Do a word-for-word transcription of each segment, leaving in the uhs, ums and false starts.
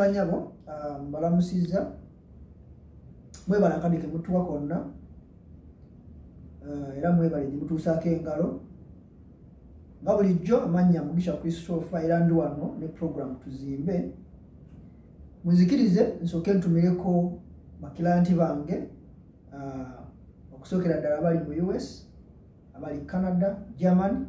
banyabo mbalamusiza mwebala akadike mutuwa konna era mwebale gye mutuusaako engalo nga bulijjo amanya Mugisha Christopher era ndi wano ne program tuzimbe munzikirize nsooke ntumireko bakilanti bange okusookera ddala abali mu U S abali Canada Germany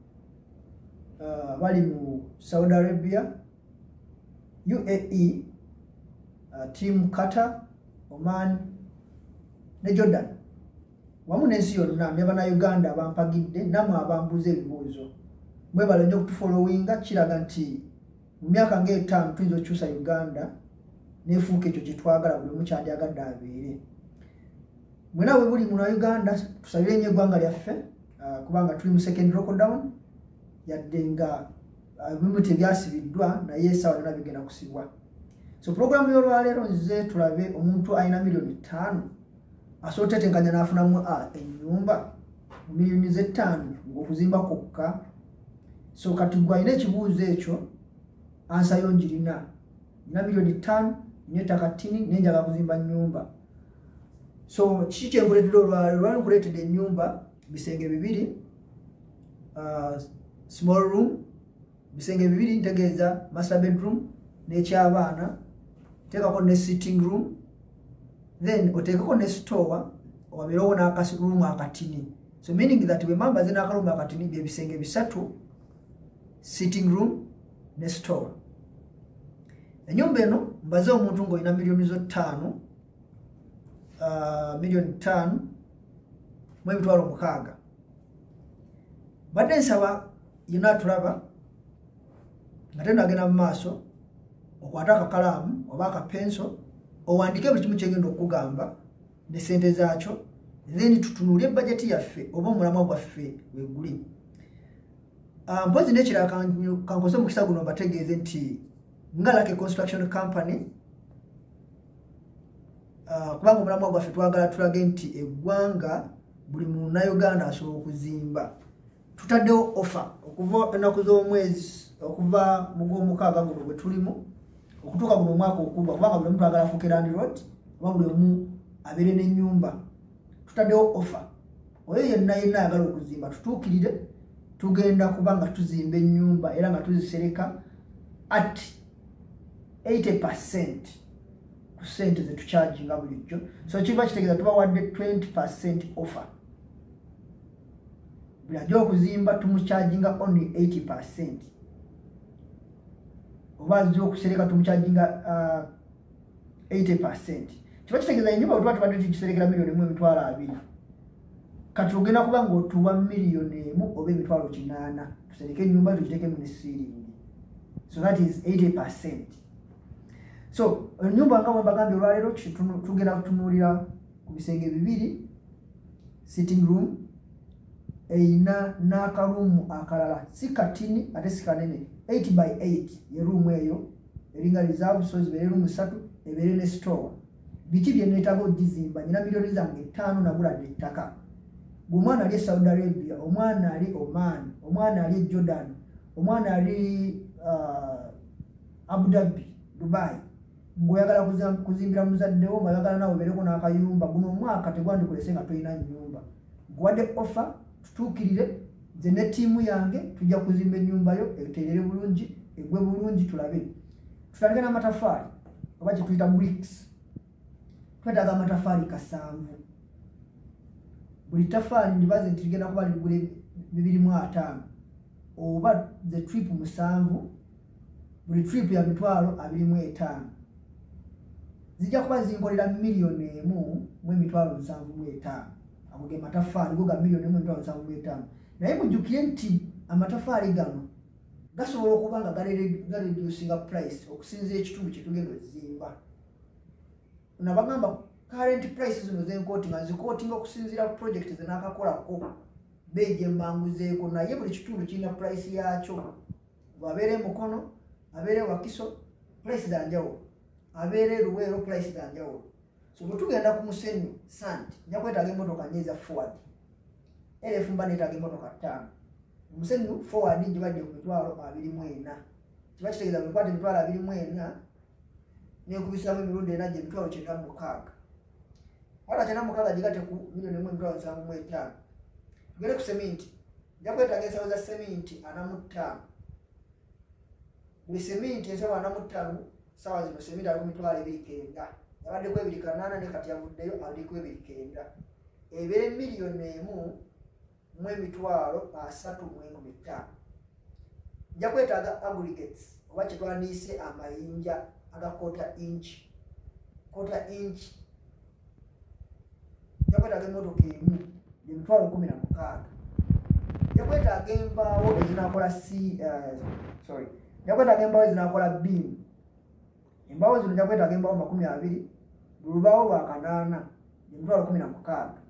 abali mu Saudi Arabia U A E uh, team Qatar Oman ne Jordan wamu n'ensi yonna ne bana Uganda bampagidde namwe abambuza ebibuuzo mwebale nnyo okutufollowinga kiraga nti mu myaka ng'etaano tuyinza okukyusa Uganda nefuuka ekyo kye twagala buli omu kyandyagadde abeere mwena bwe buli muna Uganda tusabire nnyo eggwanga lyaffe uh, kubanga tuli mu second lockdown yadde nga ebimu tebyasibiddwa naye essaawa yonna bigenda kusibwa. So programu y'olwaleero nzize tulabe omuntu alina miliyoni ttaano asobola otetenkanya n'afunamu ennyumba mu miliyoni ze ttaano ng'okuzimba kwokka. So kati gwe alina ekibuuzo ekyo ansayo njirina nina miliyoni ttaano nina ettaka ttini naye njagala kuzimba nnyumba. So kiki kyenkuleetedde olwaleero? Olwaleero nkuleetedde ennyumba bisenge bibiri, uh, small room bisenge bibiri ntegeeza master bedroom n'ekyabaana, teekako ne sitting room, then oteekako ne store wabeerewo n'akaruumu akatini. So meaning that bwe mambaze n'akaruumu akatini bye bisenge bisatu, sitting room ne store. Ennyumba eno mbaze omuntu ng'olina miliyoni zo ttaano, uh, miliyoni ttaano mu emitwalo mukaaga. Badde nsaba yonna atulaba ate nagenda mu maaso okwata akakalaamu oba akapenso owandike buli kimu kyegenda okugamba ne ssente zaakyo, then tutunuulye bajeti yaffe oba omulamwa gwaffe weguli. Uh, mpozi n'ekirala kankoze omukisa guno mbategeeze nti nga Lucky Construction Company uh, kubanga omulamwa gwaffe twagala tulage nti eggwanga buli munnayuganda asobola okuzimba. Tutaddewo offer okuva ennaku z'omwezi okuva mu gw'omukaaga guno gwe tulimu okutuuka guno omwaka okugwa, kubanga buli omu twagala afuuke landlord oba buli omu abeere n'ennyumba. Tutaddewo offer oyo yenna yenna ayagala okuzimba tutuukirire tugenda kuba nga tuzimba ennyumba era nga tuzisereka at eighty percent ku ssente ze tucharginga bulijjo. So kiba kitegeeza tubawadde twenty percent offer. Buli ajja okuzimba tumucharginga only eighty percent. Oba azze okusereka tumucharginga uh, eighty percent. Kiba kitegeeza ennyumba bwe tuba tubadde tugiserekera miliyoni emu emitwalo abiri. Kati ogenda kuba ng'otuwa miliyoni emu oba emitwalo kinaana tusereke ennyumba tugiteekemu ne siiringi. So that is eighty percent. So ennyumba nga bwe mbagambye olwaleero tugenda kutunuulira ku bisenge bibiri, sitting room eyina n'akaruumu akalala si katini ate si kanene, eight by eight ye ruumu eyo eringa reserve, so zibeere ruumu ssatu ebeere ne store. Biki bye neetaaga ogizimba? Nina miliyoni zange ttaano naguladde ettaka. Omwana ali e Saudi Arabia, omwana ali Oman, omwana ali Jordan, omwana ali uh, Abu Dhabi, Dubai, ng'oyagala kuzimbira muzaddewo ng'ayagala nawe obeereko n'akayumba, guno omwaka tegwandikulese nga tolina nnyumba. Nkuwadde offer tutuukirire, nze ne ttiimu yange tujja kuzimba ennyumba yo eteerere bulungi, egwe bulungi tulabe. Tutandike n'amatafaali oba kye tuyita bricks. Twetaaga amatafaali kasanvu. Buli tafaali ndibaze nti ligenda kuba ligula bibiri mu ataano oba the trip musanvu, buli trip ya mitwalo abiri mu etaano. Zijja kuba zinkolera miliyoni emu mu emitwalo nsanvu mu etaano. Ago ge matafaali go ga miliyoni emu mu emitwalo nsanvu mu etaano. Naye mujjukire nti amatafaali gano gasobola okuba nga galereducinga price okusinziira ekitundu kye tugenda okuzimba. Nabagamba current prices zino zenkooti nga zikootinga okusinziira ku project ze naakakolako beeje mbanguzeeko, naye buli kitundu kirina price yaakyo. Abeere Mukono, abeere Wakiso, price za njawulo, abeere Luweero, price za njawulo. So bwe tugenda ku Musenyu Sand nja kwetaaga emmotoka nnya eza forward, erefu mba neetaaga emmotoka ttaano. Musenyu forward gibadde ku mitwalo abiri mu ena. Kiba kitegeeza bwe nkwata emitwalo abiri mu ena n'enkubisamu emirundi ena gye emitwalo kyenda mu mukaaga. Wala kyenda mu mukaaga gigate ku milioni emu emitwalo nsanvu mu etaano. Tugere ku seminti. Nja kwetaaga ensawo za seminti ana mu ttaano. Buli seminti ensawo ana mu ttaano sawa zino seminti ali ku mitwalo ebiri kenda. Yabadde ku ebiri kanaana ne kati yavuddeyo ali ku ebiri kenda. Ebeera miliyoni emu mu emitwalo asatu mu enkumi ttaano. Nja kwetaaga aggregates oba kye twandiise amayinja aga quarter inch. Quarter inch. Nja kwetaaga emmotoka emu emitwalo kumi na mukaaga. Nja kwetaaga embaawo ezinakola si uh, sorry nja kwetaaga embaawo ezinakola beam. Embaawo zino nja kwetaaga embaawo makumi abiri buli lubaawo lwa kanaana emitwalo kumi na mukaaga.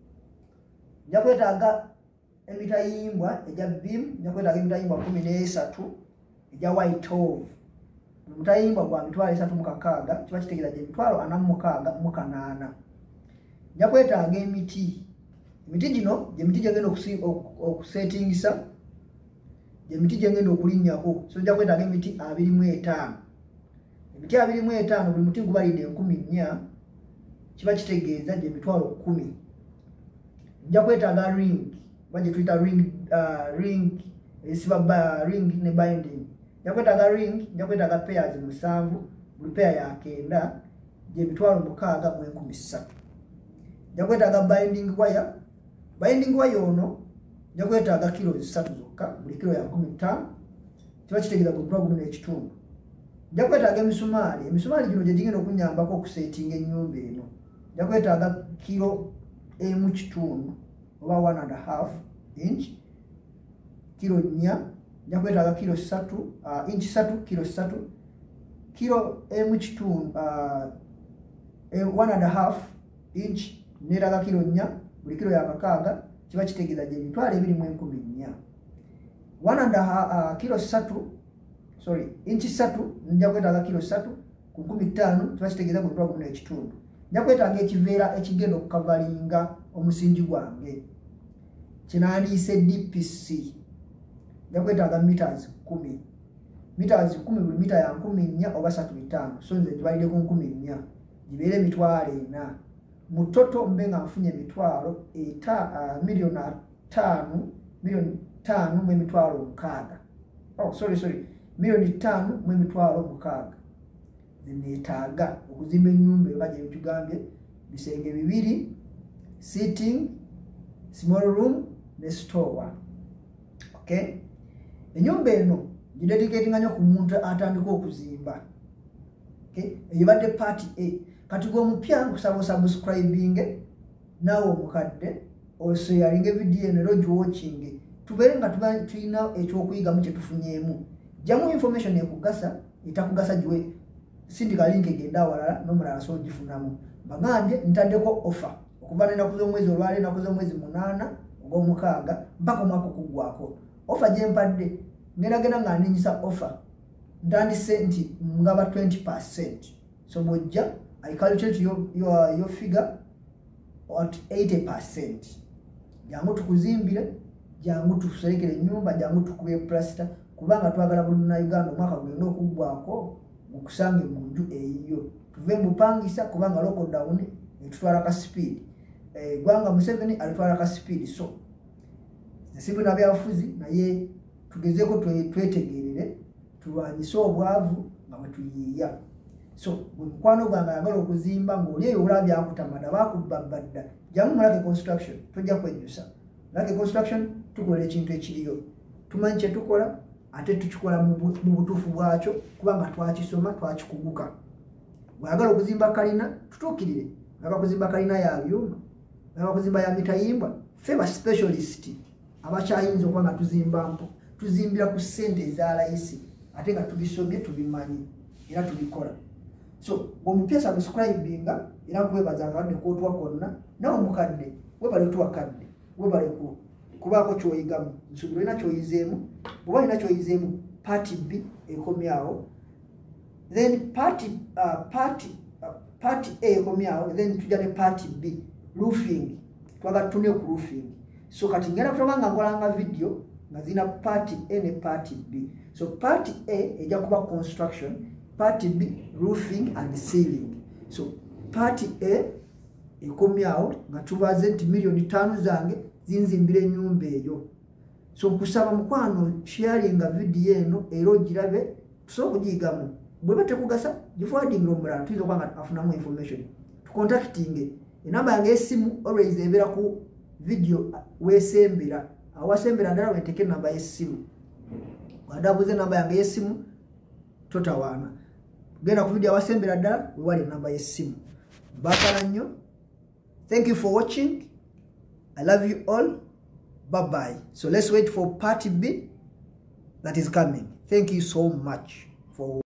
Nja kwetaaga emitayimbwa ejja beam. Nja kwetaaga emitayimbwa kumi n'esatu ejja white oval. Omutayimbwa gwa mitwalo esatu mu kakaaga kiba kitegeeza gye emitwalo ana mu mukaaga mu kanaana. Nja kwetaaga emiti. Emiti gino gye miti gyengenda okusetingisa, gye miti gyengenda okulinnyako. So nja kwetaaga emiti abiri mu etaano. Emiti abiri mu etaano buli muti gubalidde enkumi nnya kiba kitegeeza gye emitwalo kkumi. Nja kwetaaga ring oba gye tuyita ring, uh, ring esiba ring ne binding. Nja kwetaaga ring, nja kwetaaga pairs musanvu buli pair ya kenda gye emitwalo mukaaga mu enkumi ssatu. Nja kwetaaga binding wire. Binding wire ono nja kwetaaga kilo ssatu zokka buli kilo ya nkumi ttaano kiba kitegeeza buli mutwalo gumu n'ekitundu. Nja kwetaaga emisumaali. Emisumaali gino gye gigenda okunnyambako okusetinga ennyumba eno. Nja kwetaaga kilo emu kitundu oba one and a half inch. Kilo nnya. Nja kwetaaga kilo ssatu uh, inch ssatu kilo ssatu. Kilo emu kitundu uh, one and a half inch neetaaga kilo nnya buli kilo ya kakaaga kiba kitegeeza gye emitwalo ebiri mu enkumi nnya. One and a half uh, kilo ssatu sorry inch ssatu nja kwetaaga kilo ssatu ku nkumi ttaano kiba kitegeeza buli mutwalo gumu n'ekitundu. Nja kwetaaga ekiveera ekigenda okukavalinga omusingi gwange kinandiise D P C. Nja kwetaaga meters kumi. Meters kumi buli mita ya nkumi nnya oba ssatu bitaano. So nze ngibalidde ku nkumi nnya gibeere emitwalo ena. Mu toto mbe nga nfunye emitwalo eta uh, miliyoni ttaano miliyoni ttaano mu emitwalo mukaaga. Oh sorry sorry miliyoni ttaano mu emitwalo mukaaga. Neetaaga okuzimba ennyumba eba gye tugambye bisenge bibiri, sitting, small room ne store. Okay? Ennyumba eno gidedicatinga nnyo ku muntu atandika okuzimba. Okay? Eyibadde part A. Kati gwe omupya nkusaba subscribing naawe omukadde osharinge video eno era ogiwatchinge tubeere nga tulina ekyokuyigamu kye tufunyeemu. Jamu information ekugasa etakugasa giwe sindika link egenda awalala n'omulala so ogifunamu. Bagambye ntaddeko offer okuva n'ennaku z'omwezi olwaleero ennaku z'omwezi munaana ogw'omukaaga mpaka omwaka okuggwaako. Offer gye mpadde ngenda genda nga nnenyisa offer ntandise nti ngaba twenty percent. So bw'ojja I calculate your, your, your figure at eighty percent. Jangu tukuzimbire, jangu tukuserekere ennyumba, jangu tukube plaster kubanga twagala buli Munnayuganda omwaka gugenda okuggwaako okusange mu nju eyiyo. Tuve mu bupangisa kubanga lockdown etutwala ka speed. Eh, gwanga Museveni alitwala ka speed. So nsibu na byafuzi naye tugezeeko twetegerere tulwanyise obwavu nga bwe tuyiiya. So mukwano gwange ayagala okuzimba ng'oli eyo olabye akutamada bakubbabadda jamu mulake construction tojja kwejjusa. Mulake construction tukola ekintu ekiriyo tumanyi kye tukola ate tukikola mu butuufu bwakyo kubanga twakisoma twakikuguka. Bw'ayagala okuzimba kalina tutuukirire. Ayagala okuzimba kalina ya byuma, ayagala okuzimba ya mitayimbwa, ffe ba specialist abakyayinza okuba nga tuzimba mpo tuzimbira ku ssente eza layisi ate nga tubisomye tubimanyi era tubikola. So omupya subscribinga era kwebaza akadde kootwa konna nawe omukadde webale tuwakadde webale ku kubaako kyoyigamu nsuubira olina kyoyizeemu bw'oba olina kyoyizeemu part B ekomyawo then part, uh, part, uh, part A ekomyawo then tujja ne part B roofing twagala tune ku roofing. So kati ngenda kutoba nga nkolanga video nga zina part A ne part B. So part A ejja kuba construction, Party B, roofing and ceiling. So party A ekomyawo nga tubaze nti milioni tano zange zinzimbire nyumba eyo. So kusaba mukwano sharinga video eno ero girabe tusobola kugigamu. Bweba tekugasa giforwarding omulala tuizo kwanga afunamu information. To contacting enamba yange esimu always ebera ku video wesembera. Awasembera ndala weteke namba yesimu. Wadabuze namba yange yesimu totawana. Genda ku video awasembera ndala wali namba yesimu. Bakala nnyo. Thank you for watching. I love you all. Bye bye. So let's wait for party B that is coming. Thank you so much for